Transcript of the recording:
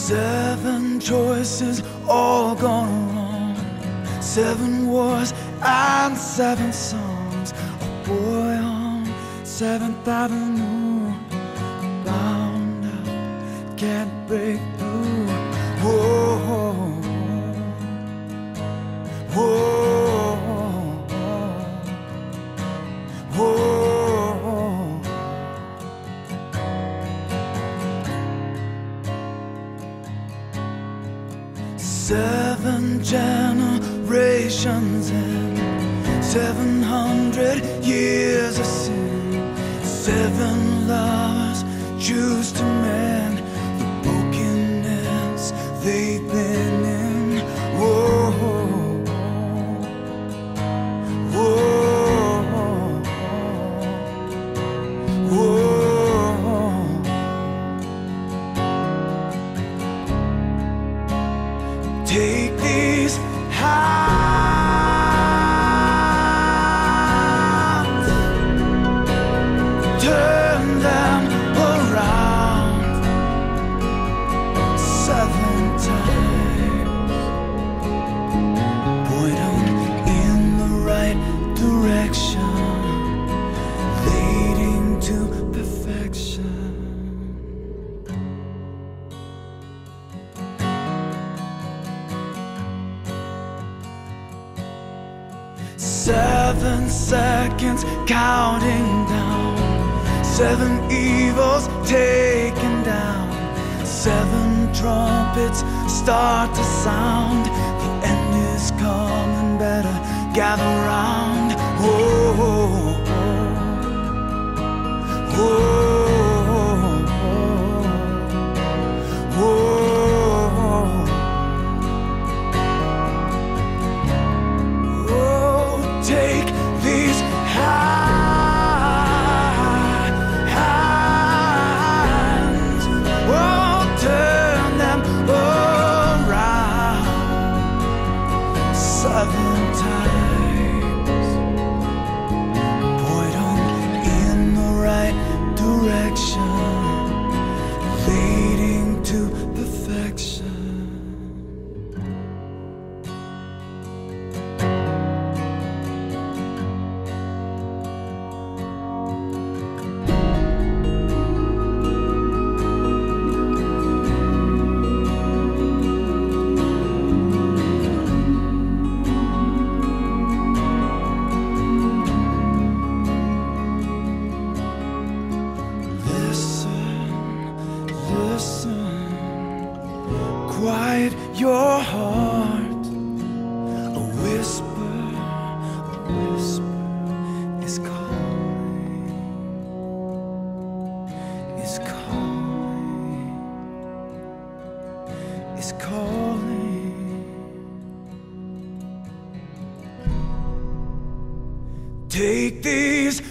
7 choices all gone wrong, 7 wars and 7 songs. A boy on 7th Avenue, bound out, can't break through. Whoa, whoa, whoa. 7 generations and 700 years of sin. 7 lovers choose to mend the brokenness they've been in. Whoa, whoa, whoa. Take these hands, turn them around 7 times, point them in the right direction, leading to perfection. 7 seconds counting down, 7 evils taken down, 7 trumpets start to sound. The end is coming, better gather round. Whoa, whoa, whoa. Take these hands, oh, turn them around 7 times, point them in the right direction, leading to perfection. Listen, quiet your heart. A whisper is calling, is calling, is calling. Take these